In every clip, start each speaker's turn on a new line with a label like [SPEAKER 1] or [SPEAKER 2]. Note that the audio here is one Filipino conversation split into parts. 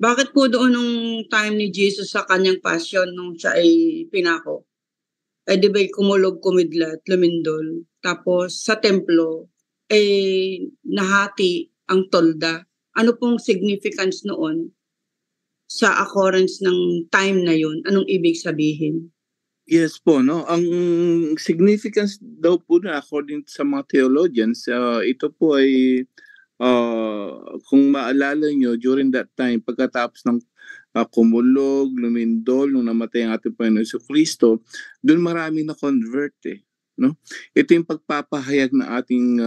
[SPEAKER 1] Bakit po doon nung time ni Jesus sa kanyang passion nung siya ay pinako? Di ba'y kumulog, kumidlat, lumindol. Tapos sa templo, nahati ang tolda. Ano pong significance noon sa occurrence ng time na yun? Anong ibig sabihin?
[SPEAKER 2] Yes po, no? Ang significance daw po na according sa mga theologians, ito po ay kung maalala nyo, during that time, pagkatapos ng kumulog, lumindol, nung namatay ang ating Panginoon Hesus Kristo, doon marami na convert no? Ito yung pagpapahayag na ating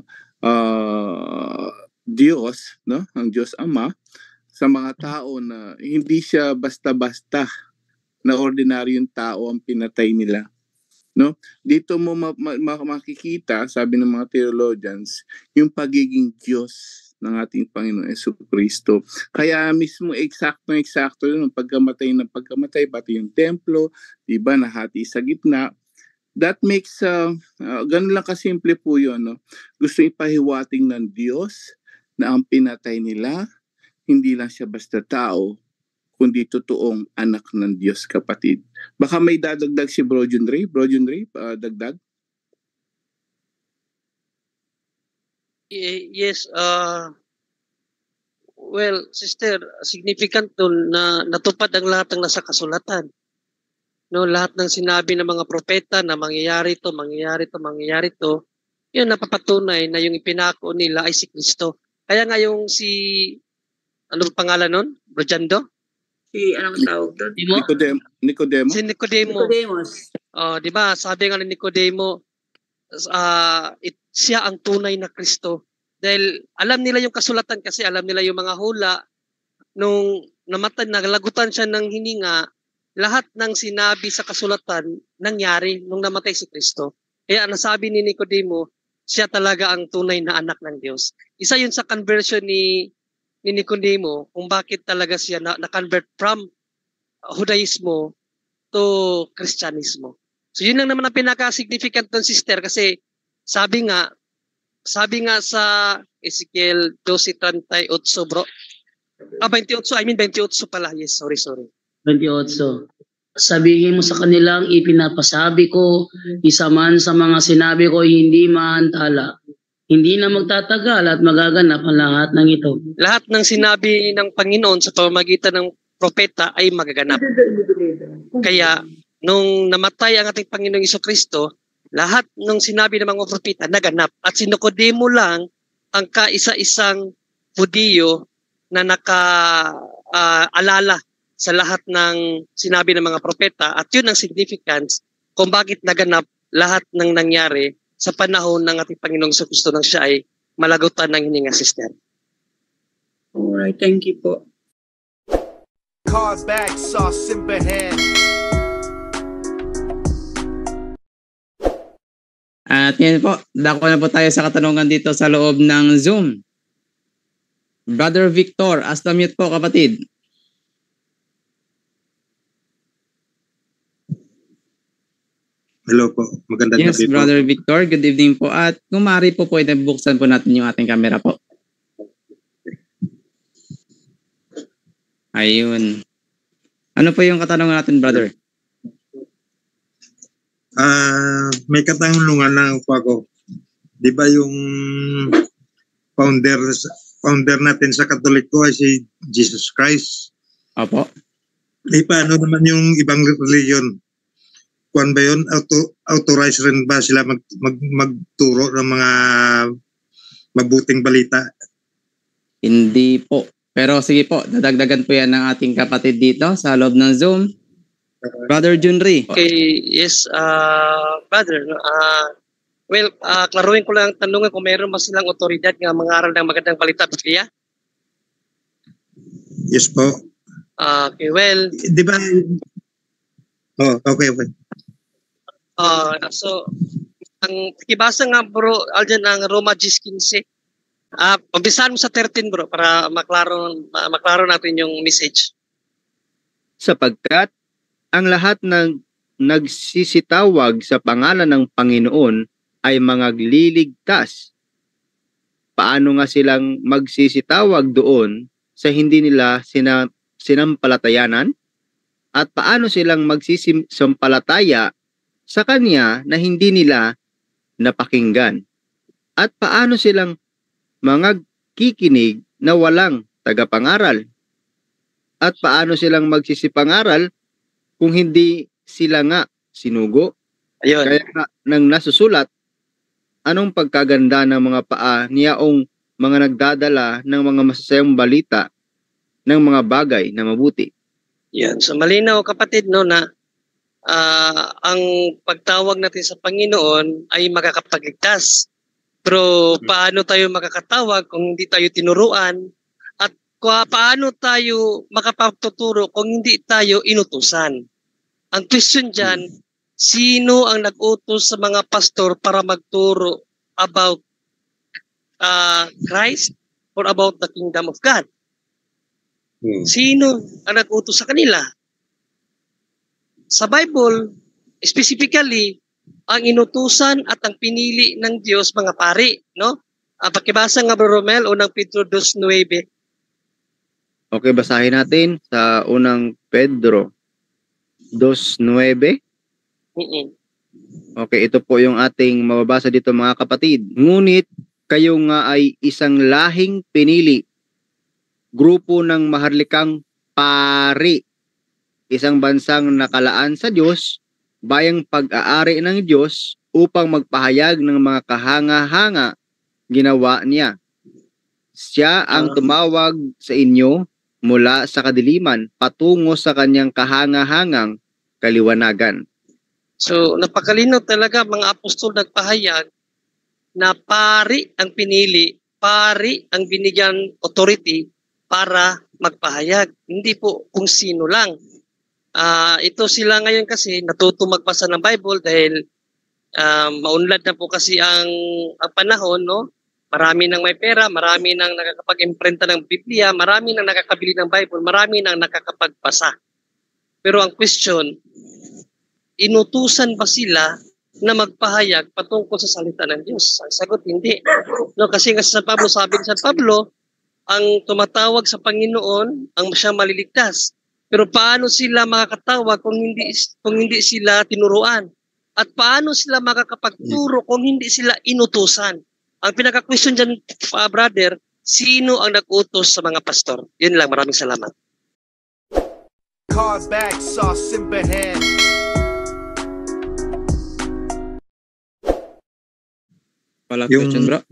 [SPEAKER 2] Diyos, no? Ang Diyos Ama, sa mga tao na hindi siya basta-basta na ordinaryong tao ang pinatay nila. No? Dito mo makikita, sabi ng mga theologians, yung pagiging Diyos ng ating Panginoon Hesus Kristo. Kaya mismo eksakto yun, pagkamatay, pati yung templo, diba, nahati sa gitna. That makes, ganun lang kasimple po yun. No? Gusto ipahiwating ng Diyos na ang pinatay nila, hindi lang siya basta tao, kundi totoong anak ng Diyos, kapatid. Baka may dadagdag si Bro Junray. Bro Junray, dagdag?
[SPEAKER 3] Yes. Well, sister, significant doon na natupad ang lahat ng nasa kasulatan. No, lahat ng sinabi ng mga propeta na mangyayari to, yun napapatunay na yung ipinako nila ay si Kristo. Kaya nga yung ano pangalan nun? Brojando?
[SPEAKER 1] Anong tawag doon?
[SPEAKER 2] Nicodemo?
[SPEAKER 3] Si Nicodemus. Di ba? Sabi nga ni Nicodemo, siya ang tunay na Kristo. Dahil alam nila yung kasulatan kasi alam nila yung mga hula. Nung namatay, naglagutan siya ng hininga, lahat ng sinabi sa kasulatan nangyari nung namatay si Kristo. Kaya nasabi ni Nicodemo, siya talaga ang tunay na anak ng Diyos. Isa yun sa conversion ni Nicodemo kung bakit talaga siya na-convert from Judaismo to Kristyanismo. So yun lang naman ang pinaka-significant ng sister kasi sabi nga sa Ezekiel 12:38 bro. 28 pala. Yes, sorry.
[SPEAKER 4] 28. Sabihin mo sa kanilang ipinapasabi ko, isa man sa mga sinabi ko hindi maantala. Hindi na magtatagal at magaganap ang lahat ng ito.
[SPEAKER 3] Lahat ng sinabi ng Panginoon sa pamamagitan ng propeta ay magaganap. Kaya, nung namatay ang ating Panginoong Jesucristo, lahat ng sinabi ng mga propeta naganap. At si Nicodemo lang ang kaisa-isang Hudiyo na naka-alala sa lahat ng sinabi ng mga propeta. At yun ang significance kung bakit naganap lahat ng nangyari sa panahon ng ating Panginoong Jesucristo nang siya ay malagutan ng hininga, sister.
[SPEAKER 1] Alright, thank you po.
[SPEAKER 5] Card back, sauce, simple hand.
[SPEAKER 6] At ngayon po, dako na po tayo sa katanungan dito sa loob ng Zoom. Brother Victor, as the mute po, kapatid.
[SPEAKER 7] Hello po, magandang gabi po.
[SPEAKER 6] Yes, Brother Victor, good evening po. At kung maaari po pwede buksan po natin yung ating camera po. Ayun. Ano po yung katanungan natin, brother?
[SPEAKER 7] May katanungan lang po ako. Di ba yung founder natin sa Katoliko ay si Jesus Christ?
[SPEAKER 6] Opo.
[SPEAKER 7] Paano naman yung ibang religion? Kuan ba yun? Authorized rin ba sila magturo ng mga mabuting balita?
[SPEAKER 6] Hindi po. Pero sige po, dadagdagan po yan ng ating kapatid dito sa loob ng Zoom. Brother Junry.
[SPEAKER 3] Okay, yes, brother. Klaruhin ko lang ang tanungan kung mayroon ba silang otoridad nga mangaral ng magandang balita, Biblia?
[SPEAKER 7] Yes po.
[SPEAKER 3] Okay, well.
[SPEAKER 7] Di ba? Oh, okay.
[SPEAKER 3] So, ang kibasa nga bro, Aljan, ang Roma 10:15. Pambisahan mo sa 13 bro para maklaro natin yung message.
[SPEAKER 8] Sapagkat ang lahat ng nagsisitawag sa pangalan ng Panginoon ay mga liligtas. Paano nga silang magsisitawag doon sa hindi nila sinampalatayanan? At paano silang magsisisampalataya sa Kanya na hindi nila napakinggan? At paano silang kikinig na walang tagapangaral? At paano silang magsisipangaral kung hindi sila nga sinugo?
[SPEAKER 3] Ayun.
[SPEAKER 8] Kaya nang nasusulat, anong pagkaganda ng mga paa niyaong mga nagdadala ng mga masasayang balita ng mga bagay na mabuti?
[SPEAKER 3] Yan. So malinaw kapatid no na ang pagtawag natin sa Panginoon ay makakapagligtas. Pero paano tayo makakatawag kung hindi tayo tinuruan? At paano tayo makapagtuturo kung hindi tayo inutusan? Ang question dyan, sino ang nag-utos sa mga pastor para magturo about Christ or about the kingdom of God? Sino ang nag-utos sa kanila? Sa Bible, specifically, ang inutusan at ang pinili ng Diyos mga pari, no? Pakibasa nga Bro Romel, unang Pedro 2:9.
[SPEAKER 8] Okay, basahin natin sa unang Pedro 2:9. Okay, ito po yung ating mababasa dito mga kapatid. Ngunit kayo nga ay isang lahing pinili, grupo ng maharlikang pari, isang bansang nakalaan sa Diyos, bayang pag-aari ng Diyos upang magpahayag ng mga kahanga-hanga ginawa niya. Siya ang tumawag sa inyo mula sa kadiliman patungo sa kanyang kahanga-hangang kaliwanagan.
[SPEAKER 3] So, napakalinaw talaga mga apostol nagpahayag na pari ang pinili, pari ang binigyan authority para magpahayag. Hindi po kung sino lang. Ito sila ngayon kasi natuto magbasa ng Bible dahil maunlad na po kasi ang panahon, no? Marami nang may pera, marami nang nakakapag-imprenta ng Biblia, marami nang nakakabili ng Bible, marami nang nakakapagbasa. Pero ang question, inutusan ba sila na magpahayag patungkol sa salita ng Diyos? Ang sagot, hindi. No, kasi nga sa Pablo, sabi ni San Pablo, ang tumatawag sa Panginoon ang siyang maliligtas. Pero paano sila makakatawag kung hindi sila tinuruan? At paano sila makakapagturo kung hindi sila inutusan? Ang pinaka-question dyan, brother, sino ang nag-utos sa mga pastor? Yun lang, maraming salamat.
[SPEAKER 5] Card back, saw Simbahan.
[SPEAKER 6] Wala question, bro.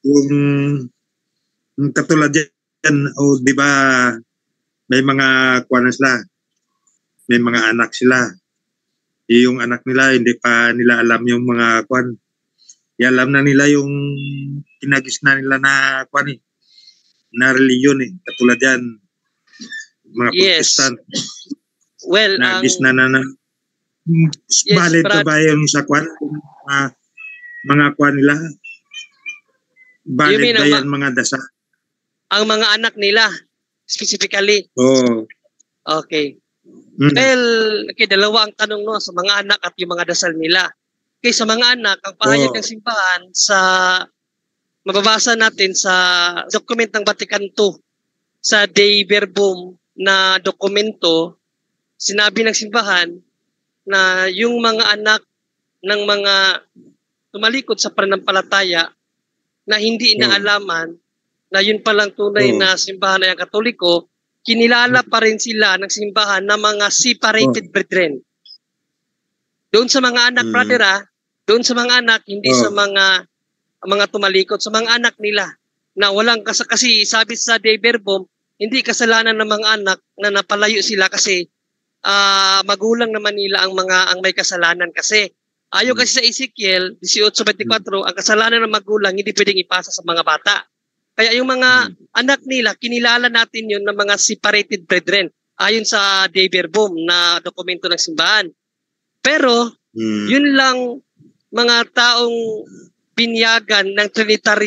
[SPEAKER 7] Yung katulad yan, di ba, may mga kuwan sila, may mga anak sila. Yung anak nila, hindi pa nila alam yung mga kuwan. Alam na nila yung kinagisna nila na kuwan na reliyon Katulad yan, mga Protestant.
[SPEAKER 3] Well,
[SPEAKER 7] nagisna na valid pa ba yung sa kuwan? Mga kuwan nila? Valid ba yan mga dasa?
[SPEAKER 3] Ang mga anak nila, specifically. Okay. Well, dalawa ang tanong no, sa mga anak at yung mga dasal nila. Okay, sa mga anak, ang pahayag ng simbahan sa mababasa natin sa document ng Vatican II, sa Dei Verbum na dokumento, sinabi ng simbahan na yung mga anak ng mga tumalikod sa pananampalataya na hindi inaalaman na yun palang tunay na simbahan ay ang Katoliko, kinilala pa rin sila ng simbahan na mga separated brethren. Doon sa mga anak, brother, doon sa mga anak, hindi sa mga tumalikod, sa mga anak nila na walang kasi sabi sa Dei Verbum, hindi kasalanan ng mga anak na napalayo sila kasi magulang naman nila ang may kasalanan kasi. Ayon kasi sa Ezekiel 18:24, ang kasalanan ng magulang hindi pwedeng ipasa sa mga bata. Kaya yung mga anak nila, kinilala natin yun ng mga separated brethren ayon sa Dei Verbum na dokumento ng simbahan. Pero, yun lang mga taong binyagan ng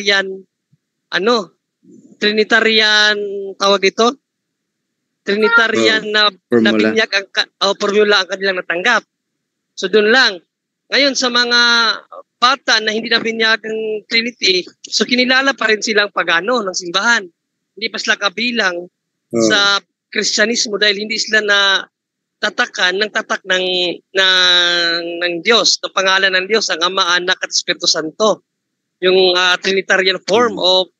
[SPEAKER 3] tawag dito? Trinitarian na binyag formula ang kanilang natanggap. So, dun lang. Ngayon, sa mga bata na hindi na binyag ng Trinity, so kinilala pa rin silang pagano ng simbahan. Hindi pa sila kabilang sa Kristyanismo dahil hindi sila na tatakan ng tatak ng Diyos, ng pangalan ng Diyos, ang Ama, Anak at Espiritu Santo. Yung Trinitarian form of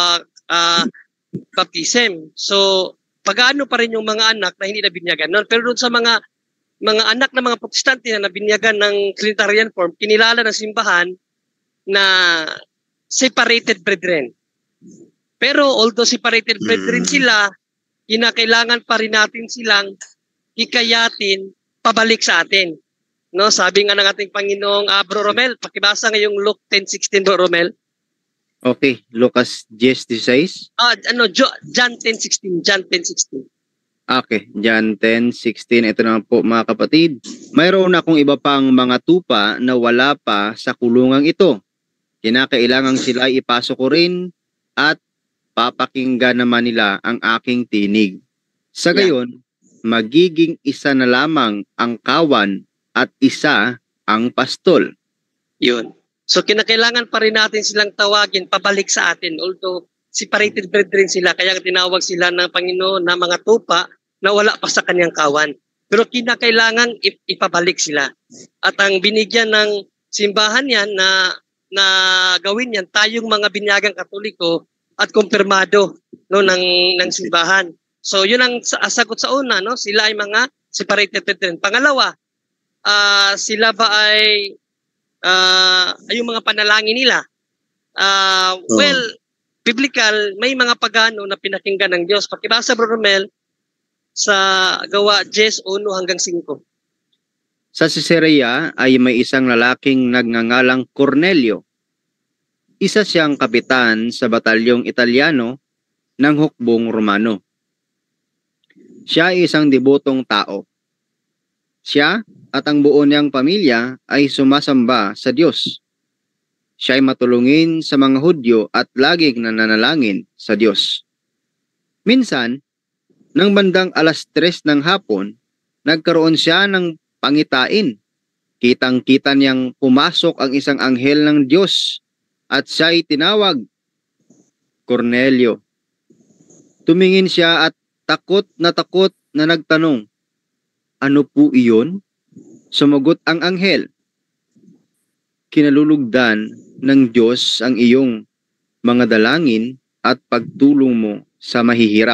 [SPEAKER 3] baptism. So, pag-ano pa rin yung mga anak na hindi nabinyagan nun. Pero doon sa mga anak ng mga Protestante na nabinyagan ng Trinitarian form, kinilala ng simbahan na separated brethren. Pero although separated brethren sila, kinakailangan pa rin natin silang hikayatin pabalik sa atin. No, sabi nga ng ating Panginoong Bro Romel, pakibasa ngayong Luke 10:16, Bro Romel.
[SPEAKER 8] Okay, Lucas 10:16.
[SPEAKER 3] John 10:16.
[SPEAKER 8] Okay, John 10:16. Ito na po mga kapatid. Mayroon akong iba pang mga tupa na wala pa sa kulungang ito. Kinakailangang sila ipasok ko rin at papakinggan naman nila ang aking tinig. Sa gayon, magiging isa na lamang ang kawan at isa ang pastol.
[SPEAKER 3] Yun. So kinakailangan pa rin natin silang tawagin pabalik sa atin. Although separated brethren sila, kaya tinawag sila ng Panginoon na mga tupa na wala pa sa kanyang kawan. Pero kinakailangan ipabalik sila. At ang binigyan ng simbahan yan na gawin yan, tayong mga binyagang Katoliko at kumpirmado ng simbahan. So yun ang sagot sa una, no? Sila ay mga separated brethren. Pangalawa, sila ba ay yung mga panalangin nila? Well, biblical, may mga pagano na pinakinggan ng Diyos. Pakibasa, Bro Romel, sa Gawa 10:1-5.
[SPEAKER 8] Sa Caesarea ay may isang lalaking nagngangalang Cornelio. Isa siyang kapitan sa batalyong Italyano ng hukbong Romano. Siya ay isang debotong tao. Siya at ang buo niyang pamilya ay sumasamba sa Diyos. Siya ay matulungin sa mga Hudyo at laging nananalangin sa Diyos. Minsan, nang bandang 3:00 ng hapon, nagkaroon siya ng pangitain. Kitang-kita niyang pumasok ang isang anghel ng Diyos at siya ay tinawag, Cornelio. Tumingin siya at takot na nagtanong, "Ano po iyon?" Sumagot ang anghel, "Kinalulugdan ng Diyos ang iyong mga dalangin at pagtulong mo sa mahihirap.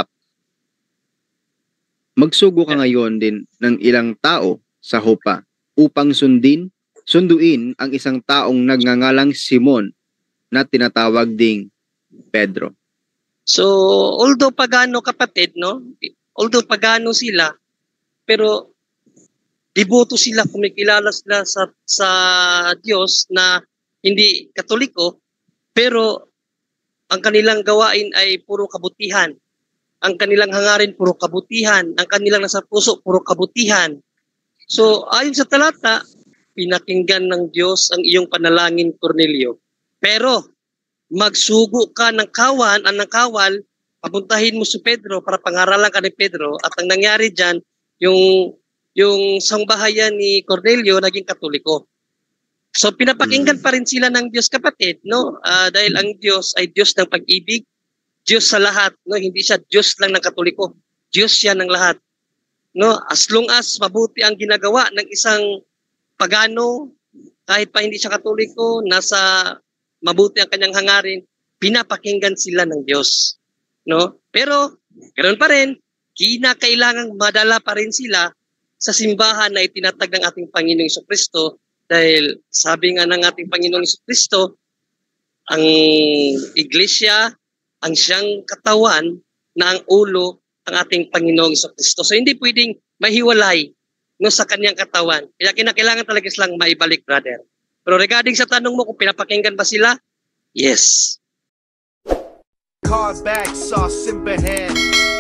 [SPEAKER 8] Magsugo ka ngayon din ng ilang tao sa Jopa upang sunduin ang isang taong nagngangalang Simon na tinatawag ding Pedro."
[SPEAKER 3] So, although pagano kapatid, no? Although pagano sila, pero deboto sila, kumikilala sila sa Diyos na hindi Katoliko, pero ang kanilang gawain ay puro kabutihan. Ang kanilang hangarin, puro kabutihan. Ang kanilang nasa puso, puro kabutihan. So, ayon sa talata, pinakinggan ng Diyos ang iyong panalangin, Cornelio. Pero, magsugo ka ng kawal, papuntahin mo si Pedro para pangaralan ka ni Pedro. At ang nangyari dyan, yung sangbahayan ni Cornelio naging Katoliko. So, pinapakinggan pa rin sila ng Diyos, kapatid, no? Dahil ang Diyos ay Diyos ng pag-ibig, Diyos sa lahat, no? Hindi siya Diyos lang ng Katoliko. Diyos siya ng lahat. No? As long as mabuti ang ginagawa ng isang pagano, kahit pa hindi siya Katoliko, nasa mabuti ang kanyang hangarin, pinapakinggan sila ng Diyos. No? Pero, ganoon pa rin, kinakailangang madala pa rin sila sa simbahan na itinatag ng ating Panginoong Jesucristo, dahil sabi nga ng ating Panginoong Jesucristo, ang iglesia, ang siyang katawan na ang ulo ng ating Panginoong Jesucristo. So hindi pwedeng mahiwalay no, sa kanyang katawan. Kaya kinakailangan talaga silang maibalik, brother. Pero regarding sa tanong mo kung pinapakinggan ba sila, yes.
[SPEAKER 5] Car back, saw Simbahan.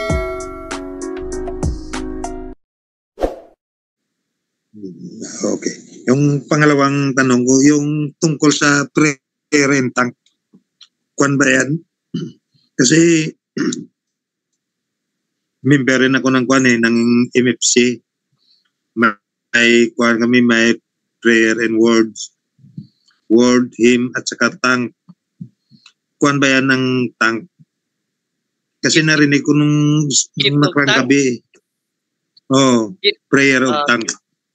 [SPEAKER 7] Okay. Yung pangalawang tanong ko, yung tungkol sa pre-rentang, kwan ba yan? Kasi member rin ako ng kwan ng MFC. May kwan kami, may prayer and words, word, hymn, at saka tank. Kwan ba yan ng tank? Kasi narinig ko nung
[SPEAKER 3] Gift of
[SPEAKER 7] nakarang
[SPEAKER 3] tongue?
[SPEAKER 7] gabi. Oh,
[SPEAKER 3] Gift-
[SPEAKER 7] prayer of
[SPEAKER 3] Ah,
[SPEAKER 7] tongue.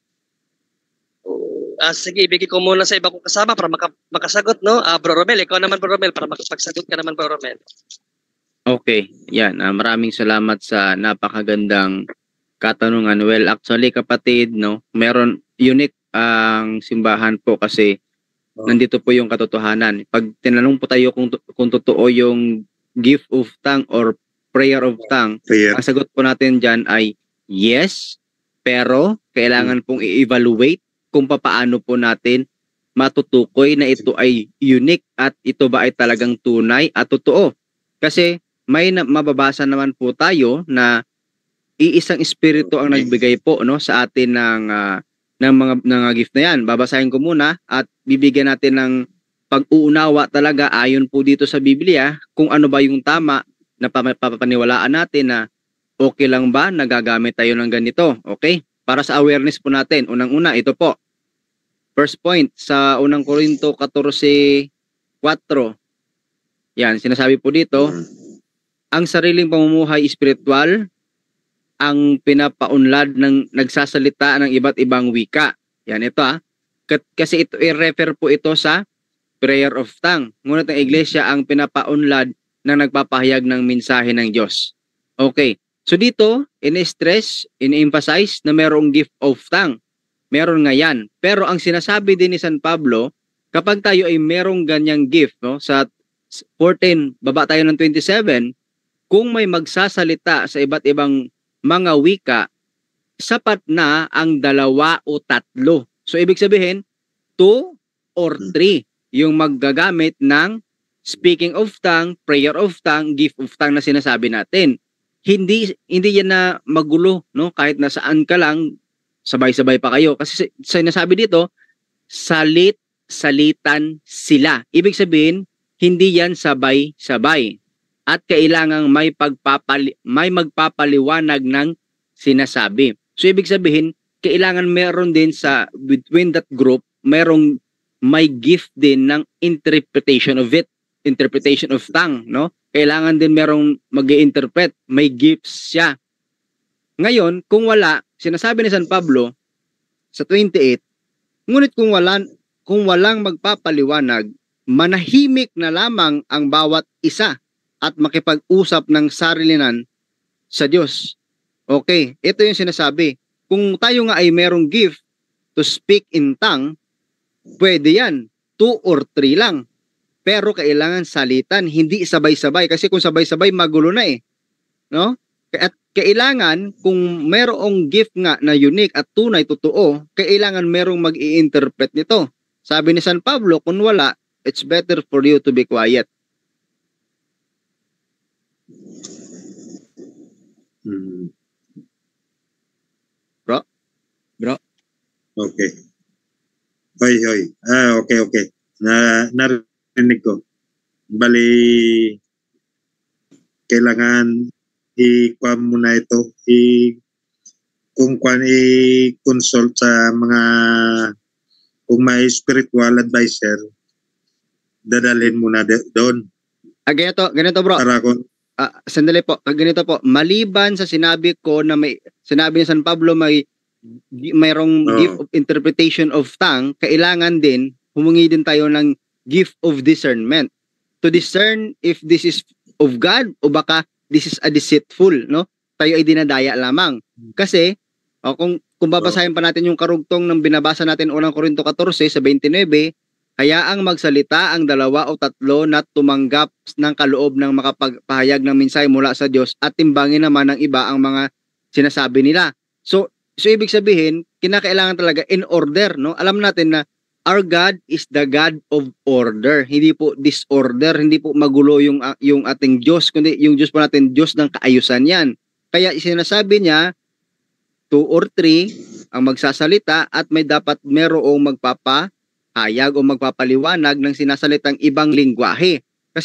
[SPEAKER 3] Sige, ibigay ko muna sa iba kong kasama para makasagot, no? Bro Romel, ikaw naman, Bro Romel, para makapagsagot ka naman, Bro Romel.
[SPEAKER 8] Okay, yan. Maraming salamat sa napakagandang katanungan. Well, actually kapatid, no, meron unique ang simbahan po kasi
[SPEAKER 7] Oh.
[SPEAKER 8] nandito po yung katotohanan. Pag tinanong po tayo kung totoo yung gift of tongue or prayer of tongue,
[SPEAKER 7] Prayer.
[SPEAKER 8] ang sagot po natin dyan ay yes, pero kailangan pong i-evaluate kung paano po natin matutukoy na ito ay unique at ito ba ay talagang tunay at totoo. Kasi may mababasa naman po tayo na iisang espiritu ang nagbigay po, no, sa atin ng mga gift na yan. Babasahin ko muna at bibigyan natin ng pag-uunawa talaga ayon po dito sa Biblia kung ano ba yung tama na papaniwalaan natin na okay lang ba nagagamit tayo ng ganito. Okay? Para sa awareness po natin, unang-una, ito po. First point, sa unang Korinto 14:4. Yan, sinasabi po dito, ang sariling pamumuhay espiritual ang pinapaunlad ng nagsasalita ng iba't ibang wika. Yan, ito kasi ito i-refer po ito sa prayer of tongue. Ngunit ang iglesia ang pinapaunlad ng nagpapahayag ng mensahe ng Diyos. Okay. So dito, in-stress, in-emphasize na merong gift of tongue. Meron nga yan. Pero ang sinasabi din ni San Pablo, kapag tayo ay merong ganyang gift, no, sa 14, baba tayo ng 27, kung may magsasalita sa iba't ibang mga wika, sapat na ang 2 o 3. So ibig sabihin, 2 or 3 yung maggagamit ng speaking of tongue, prayer of tongue, gift of tongue na sinasabi natin. Hindi yan na magulo, no? Kahit nasaan ka lang, sabay-sabay pa kayo. Kasi sinasabi dito, salitan sila. Ibig sabihin, hindi yan sabay-sabay. At kailangang may magpapaliwanag ng sinasabi. So ibig sabihin, kailangan meron din between that group, may gift din ng interpretation of it, interpretation of tongue, no? Kailangan din merong mag-i-interpret, may gifts siya. Ngayon, kung wala, sinasabi ni San Pablo sa 28, ngunit kung walang magpapaliwanag, manahimik na lamang ang bawat isa at makipag-usap ng sarilinan sa Diyos. Okay, ito yung sinasabi. Kung tayo nga ay merong gift to speak in tongue, pwede yan, 2 or 3 lang. Pero kailangan salitan, hindi sabay-sabay. Kasi kung sabay-sabay, magulo na eh. No? At kailangan, kung merong gift nga na unique at tunay, totoo, kailangan merong mag-i-interpret nito. Sabi ni San Pablo, kung wala, it's better for you to be quiet. Bro?
[SPEAKER 7] Okay. Hoy. Okay. Narinig ko. Bali, kailangan i-kuha muna ito. I-consult sa mga, kung may spiritual advisor, dadalhin muna doon.
[SPEAKER 8] Ganito bro.
[SPEAKER 7] Para kung
[SPEAKER 8] Sandali po, ganito po. Maliban sa sinabi ko na sinabi ni San Pablo mayroong gift of interpretation of tongue, kailangan din humingi din tayo ng gift of discernment to discern if this is of God o baka this is a deceitful, no? Tayo ay dinadaya lamang. Kasi kung babasahin pa natin yung karugtong ng binabasa natin unang Korinto 14 sa 29, hayaang magsalita ang 2 o 3 na tumanggap ng kaloob ng makapagpahayag ng mensahe mula sa Diyos at timbangin naman ng iba ang mga sinasabi nila. So ibig sabihin, kinakailangan talaga in order, no? Alam natin na our God is the God of order. Hindi po disorder, hindi po magulo yung ating Diyos, kundi yung Diyos po natin, Diyos ng kaayusan yan. Kaya sinasabi niya, 2 or 3 ang magsasalita at may dapat merong magpapahayag o magpapaliwanag ng sinasalitang ibang lingwahe. Kasi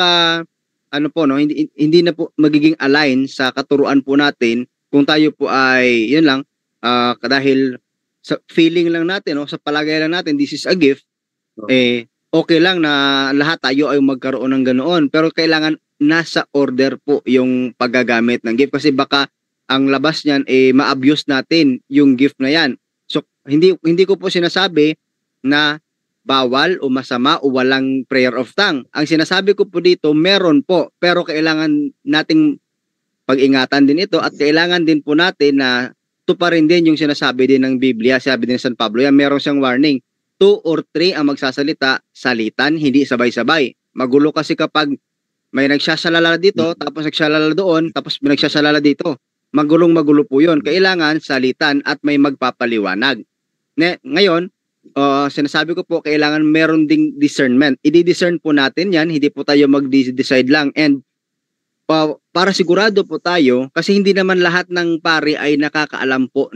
[SPEAKER 8] hindi na po magiging align sa katuruan po natin kung tayo po ay, yun lang, dahil sa feeling lang natin, sa palagay lang natin, this is a gift, okay lang na lahat tayo ay magkaroon ng ganoon. Pero kailangan nasa order po yung paggagamit ng gift kasi baka ang labas niyan ma-abuse natin yung gift na yan. So hindi ko po sinasabi na bawal o masama o walang prayer of tongue. Ang sinasabi ko po dito, meron po, pero kailangan nating pag-ingatan din ito at kailangan din po natin na tuparin din yung sinasabi din ng Biblia. Sabi din ng San Pablo, yan, meron siyang warning. 2 or 3 ang magsasalita, salitan, hindi sabay-sabay. Magulo kasi kapag may nagsasalala dito, tapos nagsasalala doon, tapos may nagsasalala dito. Magulo po yun. Kailangan salitan at may magpapaliwanag. Ngayon, sinasabi ko po, kailangan meron ding discernment. I-discern po natin yan, hindi po tayo mag-decide lang. And para sigurado po tayo, kasi hindi naman lahat ng pari ay nakakaalam po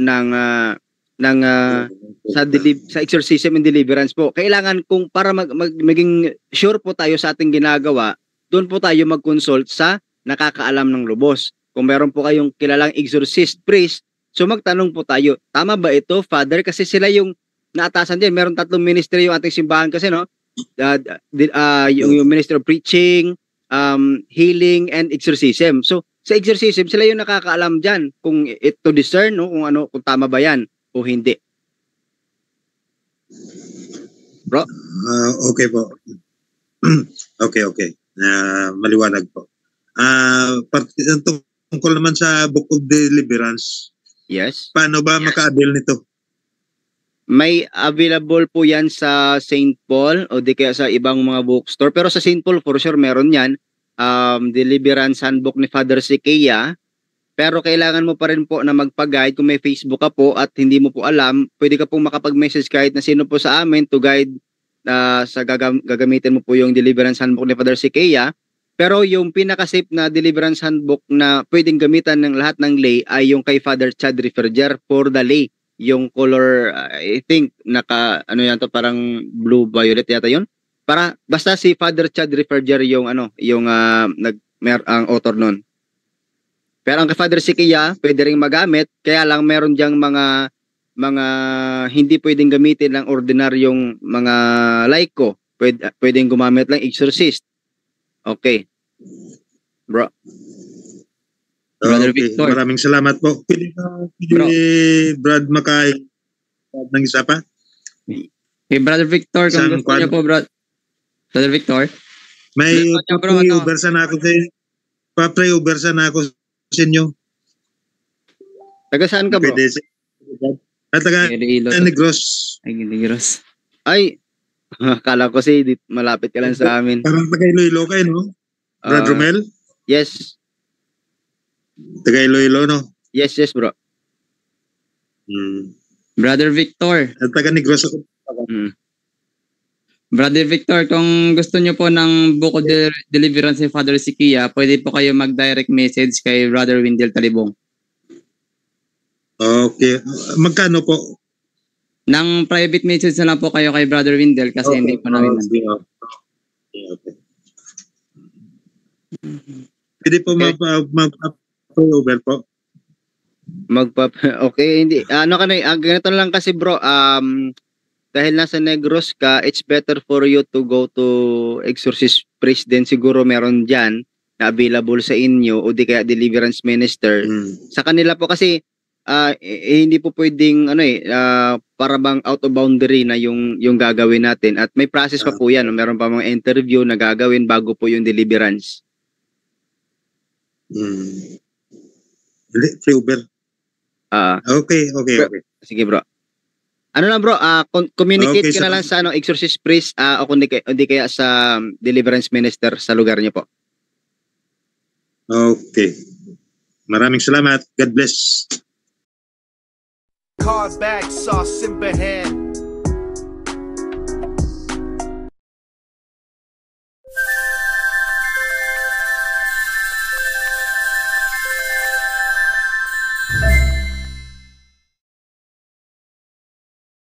[SPEAKER 8] sa exorcism and deliverance po. Kailangan kung para maging sure po tayo sa ating ginagawa, doon po tayo mag-consult sa nakakaalam ng lubos. Kung meron po kayong kilalang exorcist priest, so magtanong po tayo, tama ba ito, Father? Kasi sila yung naatasan din. Meron 3 ministry yung ating simbahan kasi, no? Yung ministry of preaching, healing, and exorcism. So, sa exorcism, sila yung nakakaalam dyan kung to discern, no? Kung tama ba yan o hindi. Bro?
[SPEAKER 7] Okay po. Okay. Maliwanag po. Tungkol naman sa Book of Deliverance,
[SPEAKER 8] Yes.
[SPEAKER 7] paano ba maka-avail nito?
[SPEAKER 8] May available po yan sa St. Paul o di kaya sa ibang mga bookstore. Pero sa St. Paul, for sure, meron yan. Deliverance Handbook ni Father Siqueia. Pero kailangan mo pa rin po na magpa-guide. Kung may Facebook ka po at hindi mo po alam, pwede ka pong makapag-message kahit na sino po sa amin to guide sa gagamitin mo po yung Deliverance Handbook ni Father Siqueia. Pero yung pinaka-safe na Deliverance Handbook na pwedeng gamitan ng lahat ng lay ay yung kay Father Chad Referger for the lay. Yung color, I think, yan to, parang blue-violet yata yun. Basta si Father Chad Referger yung ang author nun. Pero ang kay Father Siqueia, pwede rin magamit, kaya lang meron diyang mga hindi pwedeng gamitin ng ordinaryong mga laiko. Pwedeng gumamit lang exorcist. Okay. Bro.
[SPEAKER 6] Brother
[SPEAKER 7] Okay.
[SPEAKER 6] Victor.
[SPEAKER 7] Maraming salamat po. Pwede Brad Makay ng isa pa?
[SPEAKER 6] Kay Brother Victor, kung
[SPEAKER 7] Isang
[SPEAKER 6] gusto niyo po, Brother Victor.
[SPEAKER 7] May
[SPEAKER 6] Gusto niyo, bro,
[SPEAKER 7] pa-pray-over sana ako pa-pray-over sana ako sa inyo.
[SPEAKER 8] Taga saan ka, bro?
[SPEAKER 7] Pwede at taga Negros.
[SPEAKER 6] Negros.
[SPEAKER 8] Ay, akala ko malapit ka lang sa amin.
[SPEAKER 7] Parang taga Iloilo kayo, no? Brad Romel?
[SPEAKER 8] Yes.
[SPEAKER 7] Taga Iloilo, no?
[SPEAKER 8] Yes, bro.
[SPEAKER 6] Brother Victor.
[SPEAKER 7] At taga Negros ako.
[SPEAKER 6] Brother Victor, kung gusto niyo po ng Book of Deliverance ni Father Siqueia, pwede po kayo mag-direct message kay Brother Windel Talibong.
[SPEAKER 7] Okay. Magkano po?
[SPEAKER 6] Nang private message na lang po kayo kay Brother Windel kasi hindi po namin
[SPEAKER 7] Okay. Pwede po mag-over po.
[SPEAKER 8] Okay, hindi. Ganito lang kasi, bro. Dahil nasa Negros ka, it's better for you to go to exorcist priest din. Siguro meron dyan na available sa inyo o di kaya deliverance minister. Sa kanila po kasi hindi po pwedeng para bang out of boundary na yung gagawin natin. At may process pa po yan. Meron pa mga interview na gagawin bago po yung deliverance.
[SPEAKER 7] Hindi, free Uber. Okay.
[SPEAKER 8] Sige, bro. Ano lang, bro, communicate
[SPEAKER 7] Okay,
[SPEAKER 8] ka na lang sa exorcist priest o kundi kaya sa deliverance minister sa lugar niyo po.
[SPEAKER 7] Okay. Maraming salamat. God bless.
[SPEAKER 5] Card bag sauce in hand.